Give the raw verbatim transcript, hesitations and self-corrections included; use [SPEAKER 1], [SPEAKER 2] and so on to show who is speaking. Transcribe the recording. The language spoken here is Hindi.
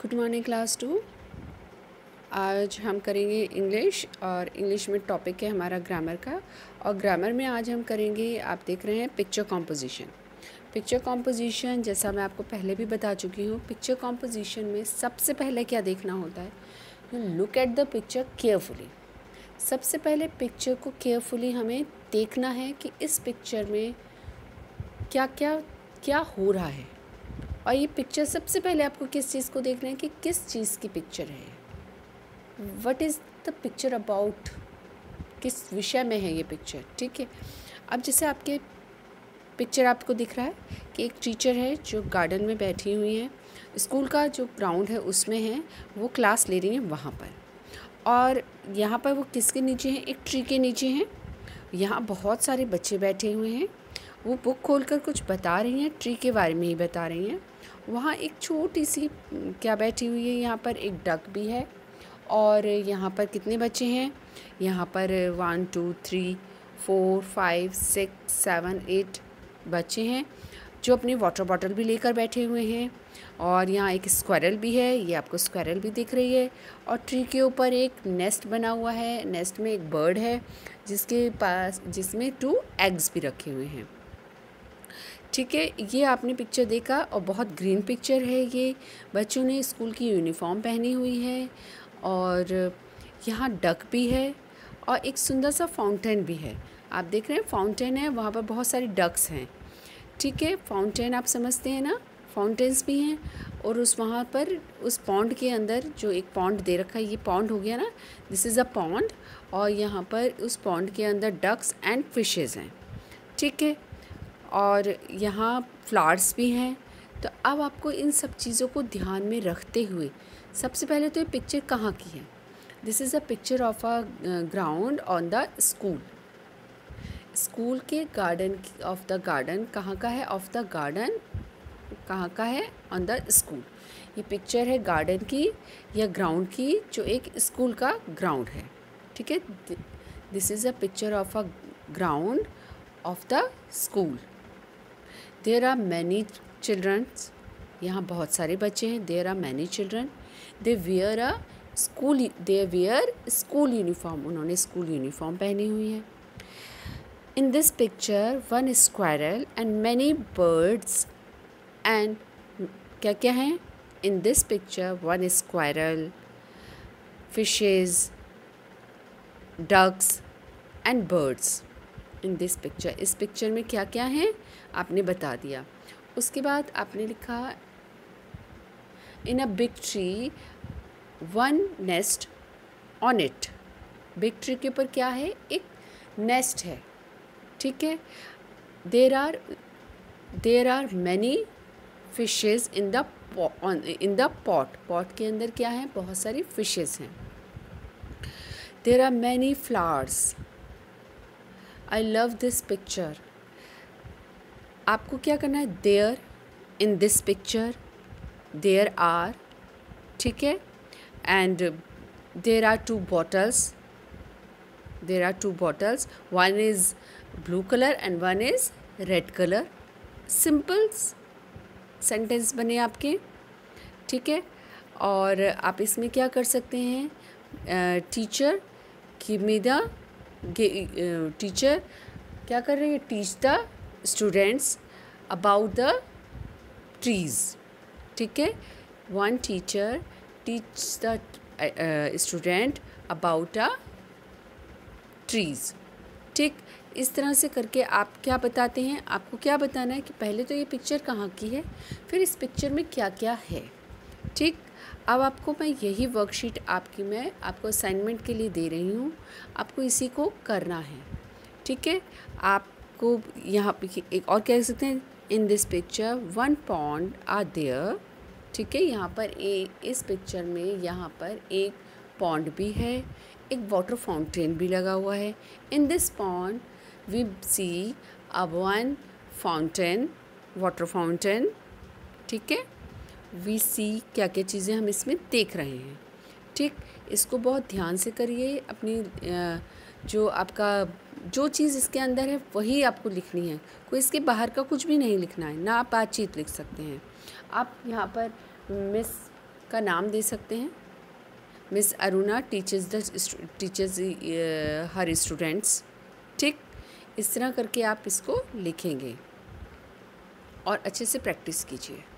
[SPEAKER 1] Good morning class to. आज हम करेंगे इंग्लिश और इंग्लिश में टॉपिक है हमारा ग्रामर का। और ग्रामर में आज हम करेंगे, आप देख रहे हैं, पिक्चर कॉम्पोजिशन। पिक्चर कॉम्पोजिशन जैसा मैं आपको पहले भी बता चुकी हूँ, पिक्चर कॉम्पोजिशन में सबसे पहले क्या देखना होता है, you look at the picture carefully. सबसे पहले पिक्चर को केयरफुली हमें देखना है कि इस पिक्चर में क्या क्या क्या हो रहा है। और ये पिक्चर सबसे पहले आपको किस चीज़ को देखना है कि किस चीज़ की पिक्चर है, what is the picture about, किस विषय में है ये पिक्चर। ठीक है, अब जैसे आपके पिक्चर आपको दिख रहा है कि एक टीचर है जो गार्डन में बैठी हुई है, स्कूल का जो ग्राउंड है उसमें है, वो क्लास ले रही है वहाँ पर। और यहाँ पर वो किसके नीचे हैं, एक ट्री के नीचे हैं। यहाँ बहुत सारे बच्चे बैठे हुए हैं, वो बुक खोलकर कुछ बता रही हैं, ट्री के बारे में ही बता रही हैं। वहाँ एक छोटी सी क्या बैठी हुई है, यहाँ पर एक डक भी है। और यहाँ पर कितने बच्चे हैं, यहाँ पर one two three four five six seven eight बच्चे हैं जो अपनी वाटर बॉटल भी लेकर बैठे हुए हैं। और यहाँ एक स्क्वायरल भी है, ये आपको स्क्वायरल भी दिख रही है। और ट्री के ऊपर एक नेस्ट बना हुआ है, नेस्ट में एक बर्ड है जिसके पास जिसमें टू एग्स भी रखे हुए हैं। ठीक है, ये आपने पिक्चर देखा और बहुत ग्रीन पिक्चर है ये। बच्चों ने स्कूल की यूनिफॉर्म पहनी हुई है और यहाँ डक भी है और एक सुंदर सा फाउंटेन भी है। आप देख रहे हैं फाउंटेन है, वहाँ पर बहुत सारी डक्स हैं। ठीक है, फाउंटेन आप समझते हैं ना, फाउंटेन्स भी हैं। और उस वहाँ पर उस पॉन्ड के अंदर जो एक पॉन्ड दे रखा है, ये पॉन्ड हो गया ना, दिस इज़ अ पॉन्ड। और यहाँ पर उस पॉन्ड के अंदर डक्स एंड फिशेज़ हैं। ठीक है, और यहाँ फ्लावर्स भी हैं। तो अब आपको इन सब चीज़ों को ध्यान में रखते हुए सबसे पहले तो ये पिक्चर कहाँ की है, this is a picture of a ground on the school. School के गार्डन ऑफ द गार्डन कहाँ का है, ऑफ द गार्डन कहाँ का है, ऑन द स्कूल। ये पिक्चर है गार्डन की या ग्राउंड की, जो एक स्कूल का ग्राउंड है। ठीक है, this is a picture of a ground of the school. There are many childrens, यहाँ बहुत सारे बच्चे हैं। There are many children, they wear a school they wear school uniform, उन्होंने स्कूल यूनिफॉर्म पहनी हुई है। In this picture one squirrel and many birds and क्या क्या हैं, in this picture one squirrel, fishes, ducks and birds. In this picture, इस पिक्चर में क्या क्या है आपने बता दिया। उसके बाद आपने लिखा in a big tree one nest on it. Big tree के ऊपर क्या है, एक नेस्ट है। ठीक है, there are there are many fishes in the in the pot, pot के अंदर क्या है, बहुत सारी फिशेज हैं। There are many flowers, I love this picture. आपको क्या करना है, there in this picture there are, ठीक है, and there are two bottles, there are two bottles, one is blue colour and one is red colour. Simple sentence बने आपके। ठीक है, और आप इसमें क्या कर सकते हैं, teacher give me the, teacher क्या कर रहे हैं, teach the students about the trees. ठीक है, one teacher teach the student about a trees. ठीक, इस तरह से करके आप क्या बताते हैं, आपको क्या बताना है कि पहले तो ये पिक्चर कहाँ की है, फिर इस पिक्चर में क्या क्या है। ठीक, अब आपको मैं यही वर्कशीट आपकी मैं आपको असाइनमेंट के लिए दे रही हूँ, आपको इसी को करना है। ठीक है, आपको यहाँ पे एक और कह सकते हैं, in this picture one pond are there. ठीक है, यहाँ पर एक इस पिक्चर में यहाँ पर एक पॉन्ड भी है, एक वाटर फाउंटेन भी लगा हुआ है। In this pond we see a one fountain, water fountain. ठीक है, वी सी क्या क्या चीज़ें हम इसमें देख रहे हैं। ठीक, इसको बहुत ध्यान से करिए। अपनी जो आपका जो चीज़ इसके अंदर है वही आपको लिखनी है, कोई इसके बाहर का कुछ भी नहीं लिखना है। ना आप बातचीत लिख सकते हैं। आप यहाँ पर मिस का नाम दे सकते हैं। Miss Aruna teachers the teachers her students. ठीक, इस तरह करके आप इसको लिखेंगे और अच्छे से प्रैक्टिस कीजिए।